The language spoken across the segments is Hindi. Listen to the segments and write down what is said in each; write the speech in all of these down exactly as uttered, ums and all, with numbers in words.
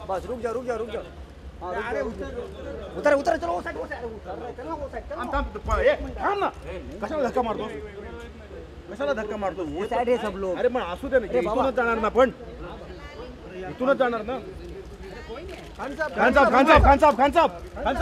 बस रुक जा रुक जा रुक जा। हाँ अरे उतर उतर चलो वो साइड वो साइड उतर चलो वो साइड चलो। थांब ए थांब ना, कशाला धक्का मारतो, कशाला धक्का मारतो? वो साइड आहे सब लोग। अरे पण असू दे ना, इथूनच जाणार ना, पण इथूनच जाणार ना। खान साहब खान साहब खान साहब खान साहब खान साहब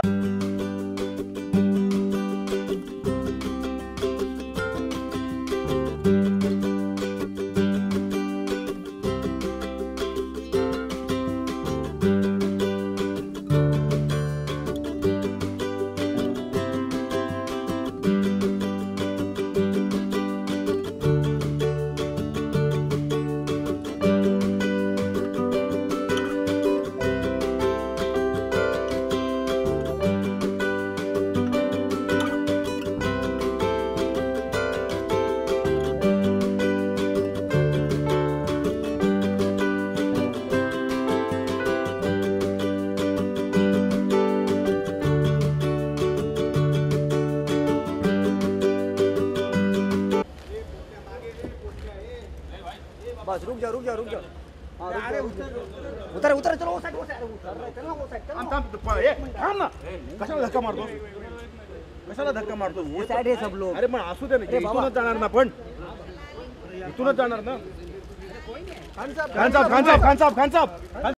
बस रुक जा रुक जा रुक जा। हाँ अरे उतर उतर चलो वो साइड वो साइड उतर चलो वो साइड चलो। थांब ए थांब ना, कशाला धक्का मारतो, कशाला धक्का मारतो? वो साइड आहे सब लोग। अरे पण असू दे ना, इथूनच जाणार ना, पण इथूनच जाणार ना। खान साहब खान साहब खान साहब खान साहब